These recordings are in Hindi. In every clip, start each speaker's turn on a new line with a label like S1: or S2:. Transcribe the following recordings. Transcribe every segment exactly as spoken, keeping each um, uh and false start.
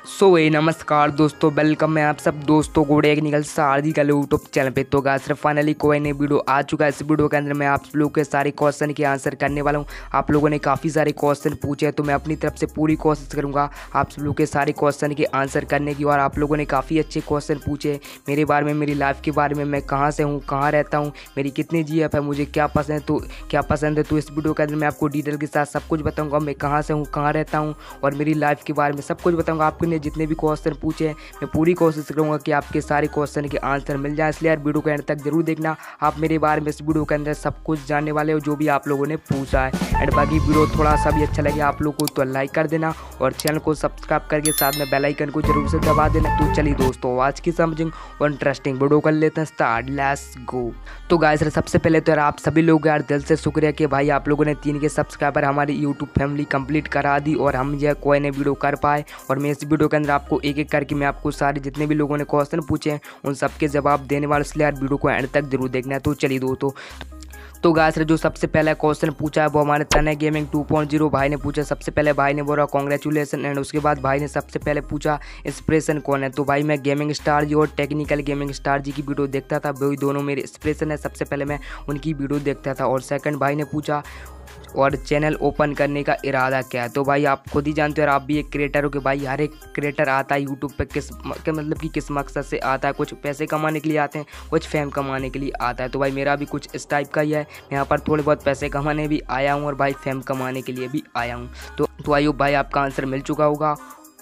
S1: सो so, नमस्कार दोस्तों, वेलकम है आप सब दोस्तों को टेक्निकल सारथी का यूट्यूब चैनल पे। तो गाइस फाइनली कोई नई वीडियो आ चुका है। इस वीडियो के अंदर मैं आप लोगों के सारे क्वेश्चन के आंसर करने वाला हूं। आप लोगों ने काफ़ी सारे क्वेश्चन पूछे हैं, तो मैं अपनी तरफ से पूरी कोशिश करूंगा आप लोगों के सारे क्वेश्चन के आंसर करने की। और आप लोगों ने काफ़ी अच्छे क्वेश्चन पूछे मेरे बारे में, मेरी लाइफ के बारे में, मैं कहाँ से हूँ, कहाँ रहता हूँ, मेरी कितनी जी एफ है, मुझे क्या पसंद तो क्या पसंद है। तो इस वीडियो के अंदर मैं आपको डिटेल के साथ सब कुछ बताऊँगा, मैं कहाँ से हूँ, कहाँ रहता हूँ और मेरी लाइफ के बारे में सब कुछ बताऊँगा। आपके जितने भी क्वेश्चन पूछे मैं पूरी कोशिश करूंगा कि आपके सारे क्वेश्चन के आंसर मिल जाए। इसलिए यार वीडियो के एंड तक जरूर देखना। आप मेरे बारे में इस वीडियो के अंदर सब कुछ जानने वाले हो जो भी आप लोगों ने पूछा है। एंड बाकी वीडियो थोड़ा सा भी अच्छा लगे आप लोग को तो लाइक कर देना और चैनल को सब्सक्राइब करके साथ में बेल आइकन को जरूर से दबा देना। तो चलिए दोस्तों, आज की समझिंग और इंटरेस्टिंग वीडियो कर लेते हैं स्टार्ट। Let's go. तो गाइस सबसे पहले तो यार आप सभी लोग यार दिल से शुक्रिया कि भाई आप लोगों ने तीन के सब्सक्राइबर हमारी यूट्यूब फैमिली कंप्लीट करा दी और हम यह कोई नई वीडियो कर पाए। और मैं इस वीडियो के अंदर आपको एक एक करके मैं आपको सारे जितने भी लोगों ने क्वेश्चन पूछे हैं उन सबके जवाब देने वाले, इसलिए यार वीडियो को एंड तक जरूर देखना है। तो चलिए दोस्तों, तो गाइस जो सबसे पहला क्वेश्चन पूछा है वो हमारे तने गेमिंग टू पॉइंट ज़ीरो भाई ने पूछा। सबसे पहले भाई ने बोला कॉन्ग्रेचुलेसन। एंड उसके बाद भाई ने सबसे पहले पूछा इंस्पिरेशन कौन है। तो भाई मैं गेमिंग स्टार जी और टेक्निकल गेमिंग स्टार जी की वीडियो देखता था, वही दोनों मेरे इंस्पिरेशन है। सबसे पहले मैं उनकी वीडियो देखता था। और सेकंड भाई ने पूछा और चैनल ओपन करने का इरादा क्या है। तो भाई आप खुद ही जानते हो, आप भी एक क्रिएटर हो कि भाई हर एक क्रिएटर आता है यूट्यूब पे किस के मतलब कि किस मकसद से आता है। कुछ पैसे कमाने के लिए आते हैं, कुछ फेम कमाने के लिए आता है। तो भाई मेरा भी कुछ इस टाइप का ही है। मैं यहाँ पर थोड़े बहुत पैसे कमाने भी आया हूँ और भाई फेम कमाने के लिए भी आया हूँ। तो तो आई होप भाई आपका आंसर मिल चुका होगा।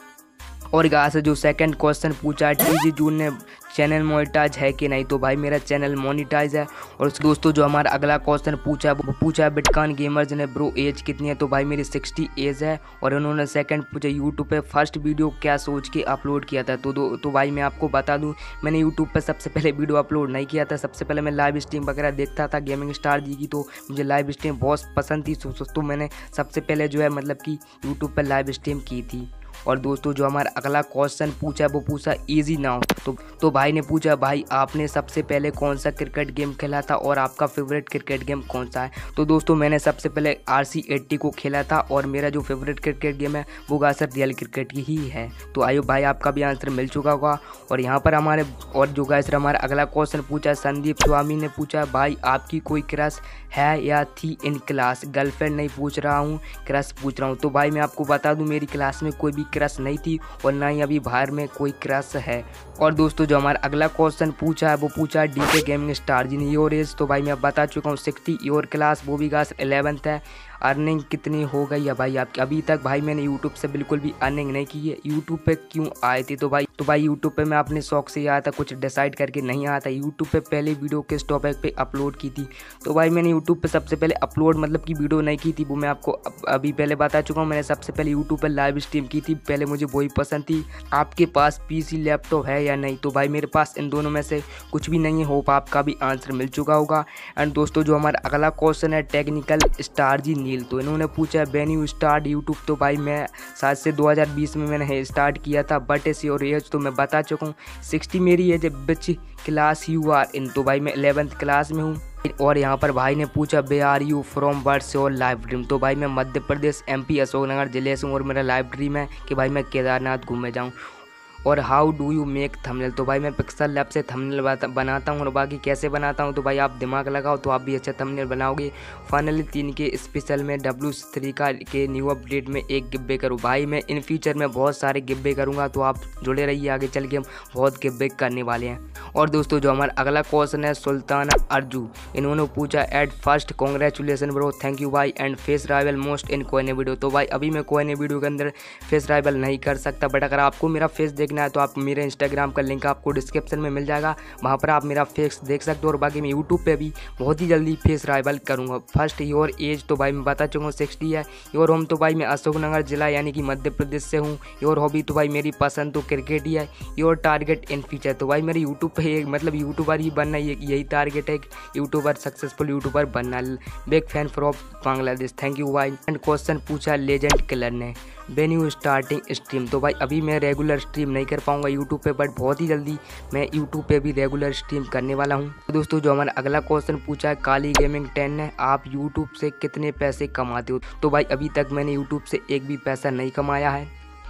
S1: और गाइस जो सेकंड क्वेश्चन पूछा है टीजी जून ने चैनल मोनेटाइज है कि नहीं। तो भाई मेरा चैनल मोनेटाइज है। और दोस्तों जो हमारा अगला क्वेश्चन पूछा है वो पूछा है बिटकॉइन गेमर्स ने ब्रो एज कितनी है। तो भाई मेरी सिक्सटी एज है। और उन्होंने सेकंड पूछा यूट्यूब पे फर्स्ट वीडियो क्या सोच के अपलोड किया था। तो दो तो भाई मैं आपको बता दूं, मैंने यूट्यूब पे सबसे पहले वीडियो अपलोड नहीं किया था। सबसे पहले मैं लाइव स्ट्रीम वगैरह देखता था गेमिंग स्टार जी की, तो मुझे लाइव स्ट्रीम बहुत पसंद थी। तो मैंने सबसे पहले जो है मतलब कि यूट्यूब पर लाइव स्ट्रीम की थी। और दोस्तों जो हमारा अगला क्वेश्चन पूछा वो पूछा इजी नाउ। तो तो भाई ने पूछा भाई आपने सबसे पहले कौन सा क्रिकेट गेम खेला था और आपका फेवरेट क्रिकेट गेम कौन सा है। तो दोस्तों मैंने सबसे पहले आर सी एट्टी को खेला था और मेरा जो फेवरेट क्रिकेट गेम है वो गासर रियल क्रिकेट की ही है। तो आइयो भाई आपका भी आंसर मिल चुका होगा। और यहाँ पर हमारे और जो गासर हमारा अगला क्वेश्चन पूछा संदीप स्वामी ने पूछा भाई आपकी कोई क्रश है या थी इन क्लास। गर्लफ्रेंड नहीं पूछ रहा हूँ, क्रश पूछ रहा हूँ। तो भाई मैं आपको बता दूँ मेरी क्लास में कोई भी क्रश नहीं थी और ना ही अभी बाहर में कोई क्रश है। और दोस्तों जो हमारा अगला क्वेश्चन पूछा है वो पूछा है डीके गेमिंग स्टार जी ने योर एज। तो भाई मैं बता चुका हूँ सिक्सटी। योर क्लास वो भी गाइस इलेवेंथ है। अर्निंग कितनी हो गई है भाई आपकी। अभी तक भाई मैंने यूट्यूब से बिल्कुल भी अर्निंग नहीं की है। यूट्यूब पे क्यों आए थे। तो भाई तो भाई यूट्यूब पे मैं अपने शौक से आया था, कुछ डिसाइड करके नहीं आया था। यूट्यूब पे पहले वीडियो किस टॉपिक पे अपलोड की थी। तो भाई मैंने यूट्यूब पे सबसे पहले अपलोड मतलब कि वीडियो नहीं की थी, वो मैं आपको अभी पहले बता चुका हूँ। मैंने सबसे पहले यूट्यूब पर लाइव स्ट्रीम की थी, पहले मुझे वही पसंद थी। आपके पास पीसी लैपटॉप है या नहीं। तो भाई मेरे पास इन दोनों में से कुछ भी नहीं है। होप आपका भी आंसर मिल चुका होगा। एंड दोस्तों जो हमारा अगला क्वेश्चन है टेक्निकल स्टार जी नील। तो इन्होंने पूछा व्हेन यू स्टार्ट यूट्यूब। तो भाई मैं शायद से दो हज़ार बीस में मैंने स्टार्ट किया था। बट इस योर एज तो मैं बता चुका हूँ सिक्सटी मेरी एज है। Which class you are in. तो भाई मैं इलेवेंथ क्लास में हूँ। और यहाँ पर भाई ने पूछा where are you from words your live dream. तो भाई मैं मध्य प्रदेश एमपी अशोकनगर जिले से हूँ और मेरा लाइव ड्रीम है कि भाई मैं केदारनाथ घूमने जाऊँ। और how do you make thumbnail. तो भाई मैं पिक्सल लैब से थंबनेल बनाता हूँ और बाकी कैसे बनाता हूँ तो भाई आप दिमाग लगाओ तो आप भी अच्छा थंबनेल बनाओगे। फाइनली तीन के स्पेशल में डब्ल्यू थ्री का के न्यू अपडेट में एक गिब्बे करूँ। भाई मैं इन फ्यूचर में बहुत सारे गिब्बे करूँगा, तो आप जुड़े रहिए, आगे चल के हम बहुत गिब्बे करने वाले हैं। और दोस्तों जो हमारा अगला क्वेश्चन है सुल्तान अर्जू। इन्होंने पूछा at first congratulation bro, thank you भाई and face rival most in कोई वीडियो। तो भाई अभी मैं कोई वीडियो के अंदर फेस राइवल नहीं कर सकता, बट अगर आपको मेरा फेस देखना है तो आप मेरे इंस्टाग्राम का लिंक आपको डिस्क्रिप्शन में मिल जाएगा, वहाँ पर आप मेरा फेस देख सकते हो। और बाकी मैं यूट्यूब पे भी बहुत ही जल्दी फेस राइवल करूँगा। फर्स्ट योर एज तो भाई मैं बता चुका हूँ सिक्सटी है। योर होम तो भाई मैं अशोकनगर जिला यानी कि मध्य प्रदेश से हूँ। योर हॉबी तो भाई मेरी पसंद तो क्रिकेट ही है। योर टारगेट इन फ्यूचर तो भाई मेरे यूट्यूब पे एक मतलब यूट्यूबर ही बनना, ये यही टारगेट है, यूट्यूबर सक्सेसफुल यूट्यूबर बनना। Big fan from Bangladesh, thank you भाई। एंड क्वेश्चन पूछा लेजेंड किलर ने व्हेन यू स्टार्टिंग स्ट्रीम। तो भाई अभी मैं रेगुलर स्ट्रीम नहीं कर पाऊंगा यूट्यूब पे, बट बहुत ही जल्दी मैं यूट्यूब पे भी रेगुलर स्ट्रीम करने वाला हूं। तो दोस्तों जो हमारा अगला क्वेश्चन पूछा है काली गेमिंग टेन ने, आप यूट्यूब से कितने पैसे कमाते हो। तो भाई अभी तक मैंने यूट्यूब से एक भी पैसा नहीं कमाया है।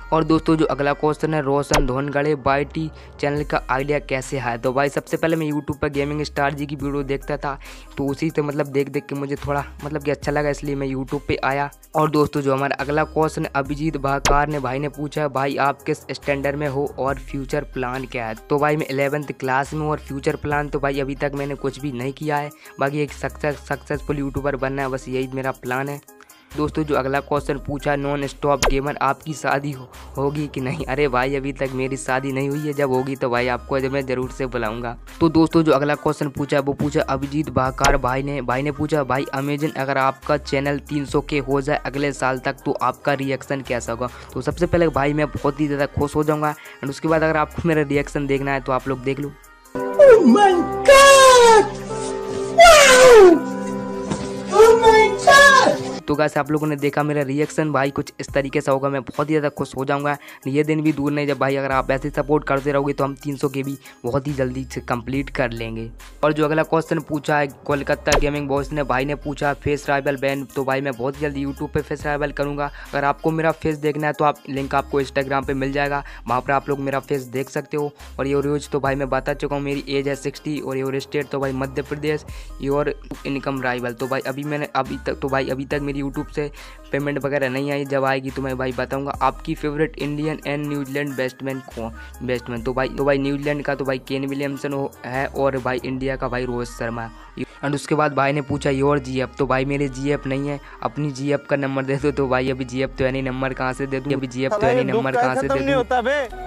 S1: और दोस्तों जो अगला क्वेश्चन है, Roshan Dhongade by T channel का आइडिया कैसे है। तो भाई सबसे पहले मैं यूट्यूब पर गेमिंग स्टार जी की वीडियो देखता था, तो उसी से मतलब देख देख के मुझे थोड़ा मतलब कि अच्छा लगा, इसलिए मैं यूट्यूब पे आया। और दोस्तों जो हमारा अगला क्वेश्चन अभिजीत भाकार ने भाई ने पूछा, भाई आप किस स्टैंडर्ड में हो और फ्यूचर प्लान क्या है। तो भाई मैं इलेवेंथ क्लास में हूँ और फ्यूचर प्लान तो भाई अभी तक मैंने कुछ भी नहीं किया है, बाकी एक सक्सेस सक्सेसफुल यूट्यूबर बनना है, बस यही मेरा प्लान है। दोस्तों जो अगला क्वेश्चन पूछा, नॉन स्टॉप गेमर आपकी शादी हो, होगी कि नहीं। अरे भाई अभी तक मेरी शादी नहीं हुई है, जब होगी तो भाई आपको मैं ज़रूर से बुलाऊंगा। तो दोस्तों जो अगला क्वेश्चन पूछा वो पूछा अभिजीत भाकार भाई ने भाई ने पूछा, भाई अमेजन अगर आपका चैनल तीन सौ के हो जाए अगले साल तक तो आपका रिएक्शन कैसा होगा। तो सबसे पहले भाई मैं बहुत ही ज़्यादा खुश हो जाऊँगा, एंड उसके बाद अगर आपको मेरा रिएक्शन देखना है तो आप लोग देख लो।
S2: Oh my God! Wow! Oh my God!
S1: तो गाइस आप लोगों ने देखा मेरा रिएक्शन, भाई कुछ इस तरीके से होगा, मैं बहुत ही ज़्यादा खुश हो जाऊंगा। ये दिन भी दूर नहीं जब भाई अगर आप ऐसे सपोर्ट करते रहोगे तो हम तीन सौ के भी बहुत ही जल्दी से कंप्लीट कर लेंगे। और जो अगला क्वेश्चन पूछा है कोलकाता गेमिंग बॉयज ने भाई ने पूछा, फेस राइवल बैन। तो भाई मैं बहुत जल्दी यूट्यूब पे फेस राइवल करूँगा, अगर आपको मेरा फेस देखना है तो आप लिंक आपको इंस्टाग्राम पर मिल जाएगा, वहाँ पर आप लोग मेरा फेस देख सकते हो। और योर एज तो भाई मैं बता चुका हूँ, मेरी एज है सिक्सटी, और योर स्टेट तो भाई Madhya Pradesh, your income rival. तो भाई अभी मैंने अभी तक तो भाई अभी तक मेरी यूट्यूब से पेमेंट वगैरह नहीं आई, जब आएगी तो मैं भाई बताऊंगा। आपकी favourite Indian and New Zealand batsman कौन बैट्समैन तो भाई तो भाई न्यूजीलैंड का तो भाई केन विलियमसन है, और भाई इंडिया का भाई रोहित शर्मा। एंड उसके बाद भाई ने पूछा योर जीएफ। तो भाई मेरे जीएफ नहीं है, अपनी जीएफ का नंबर दे दो। तो भाई अभी जीएफ तो है नहीं, नंबर कहाँ से दे दूँ, अभी जीएफ तो है नहीं, नंबर कहाँ से दे दूँ।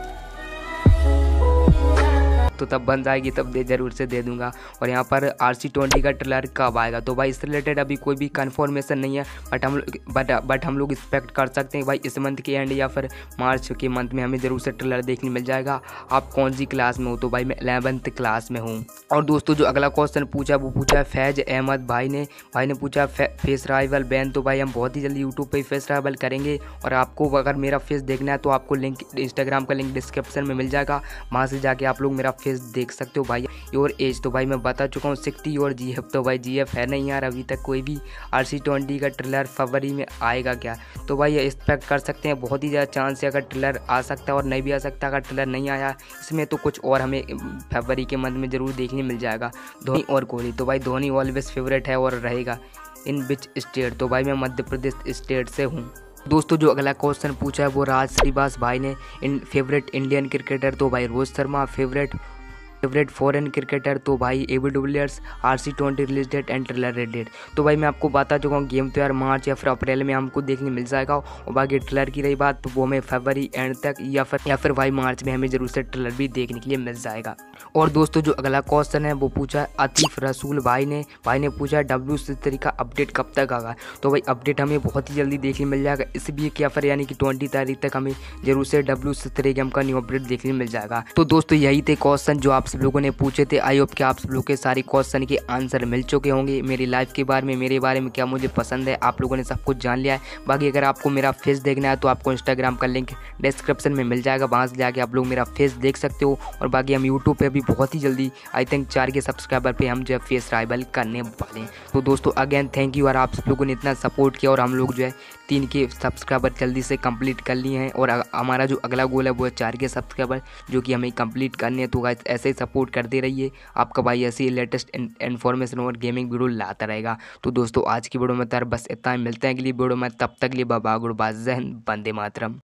S1: तो तब बन जाएगी तब दे जरूर से दे दूंगा। और यहाँ पर आर सी ट्वेंटी का ट्रेलर कब आएगा। तो भाई इससे रिलेटेड अभी कोई भी कंफर्मेशन नहीं है, बट हम बट बट हम लोग एक्सपेक्ट कर सकते हैं भाई इस मंथ के एंड या फिर मार्च के मंथ में हमें ज़रूर से ट्रेलर देखने मिल जाएगा। आप कौन सी क्लास में हो। तो भाई मैं इलेवेंथ क्लास में हूँ। और दोस्तों जो अगला क्वेश्चन पूछा वो पूछा फैज अहमद भाई ने भाई ने पूछा फेस राइवल बैन। तो भाई हम बहुत ही जल्दी यूट्यूब पर फेस राइवल करेंगे, और आपको अगर मेरा फेस देखना है तो आपको लिंक इंस्टाग्राम का लिंक डिस्क्रिप्शन में मिल जाएगा, वहाँ से जाके आप लोग मेरा फेस देख सकते हो। भाई योर एज तो भाई मैं बता चुका हूँ सिक्सटी, और जीएफ तो भाई जीएफ है नहीं यार अभी तक कोई भी। आर सी ट्वेंटी का ट्रेलर फरवरी में आएगा क्या। तो भाई एक्सपेक्ट कर सकते हैं, बहुत ही ज़्यादा चांस है अगर ट्रेलर आ सकता है और नहीं भी आ सकता। अगर ट्रेलर नहीं आया इसमें तो कुछ और हमें फरवरी के मंथ में ज़रूर देखने मिल जाएगा। धोनी और कोहली। तो भाई धोनी ऑलवेज फेवरेट है और रहेगा। In which state. तो भाई मैं मध्य प्रदेश स्टेट से हूँ। दोस्तों जो अगला क्वेश्चन पूछा है वो राज श्रीवास भाई ने, इन फेवरेट इंडियन क्रिकेटर। तो भाई Rohit Sharma. Favourite favourite foreign cricketer तो भाई AB de Villiers. R C twenty release date and trailer date. तो भाई मैं आपको बता चुका हूँ गेम तो यार मार्च या फिर अप्रैल में हमको देखने मिल जाएगा, और बाकी ट्रेलर की रही बात तो वो हमें फरवरी एंड तक या फिर या फिर भाई मार्च में हमें जरूर से ट्रेलर भी देखने के लिए मिल जाएगा। और दोस्तों जो अगला क्वेश्चन है वो पूछा आतिफ रसूल भाई ने भाई ने पूछा डब्ल्यू सिक्सटी का अपडेट कब तक आएगा। तो भाई अपडेट हमें बहुत ही जल्दी देखने मिल जाएगा इस वीक या फिर यानी कि ट्वेंटी तारीख तक हमें जरूर से डब्ल्यू सिक्सटी गेम का न्यू अपडेट देखने मिल जाएगा। तो दोस्तों यही थे क्वेश्चन जो आप सब लोगों ने पूछे थे। आई होप कि आप सब लोग के सारे क्वेश्चन के आंसर मिल चुके होंगे। मेरी लाइफ के बारे में, मेरे बारे में क्या मुझे पसंद है, आप लोगों ने सब कुछ जान लिया है। बाकी अगर आपको मेरा फेस देखना है तो आपको इंस्टाग्राम का लिंक डिस्क्रिप्शन में मिल जाएगा, वहाँ से जाके आप लोग मेरा फेस देख सकते हो। और बाकी हम यूट्यूब पे भी बहुत ही जल्दी आई थिंक चार के सब्सक्राइबर पे हम जो है फेस राइवल करने वाले हैं। तो दोस्तों अगेन थैंक यू, और आप सब लोगों ने इतना सपोर्ट किया और हम लोग जो है तीन के सब्सक्राइबर जल्दी से कंप्लीट कर लिए हैं। और हमारा जो अगला गोल है वो है चार के सब्सक्राइबर जो कि हमें कंप्लीट करने हैं। तो गाइस ऐसे ही सपोर्ट करते रहिए, आपका भाई ऐसे ही लेटेस्ट इन्फॉर्मेशन और गेमिंग वीडियो लाता रहेगा। तो दोस्तों आज की वीडियो में तार बस इतना ही, मिलते हैं अगली वीडियो में, तब तक लिए बाबा गुड बाय, जय हिंद, वंदे मातरम।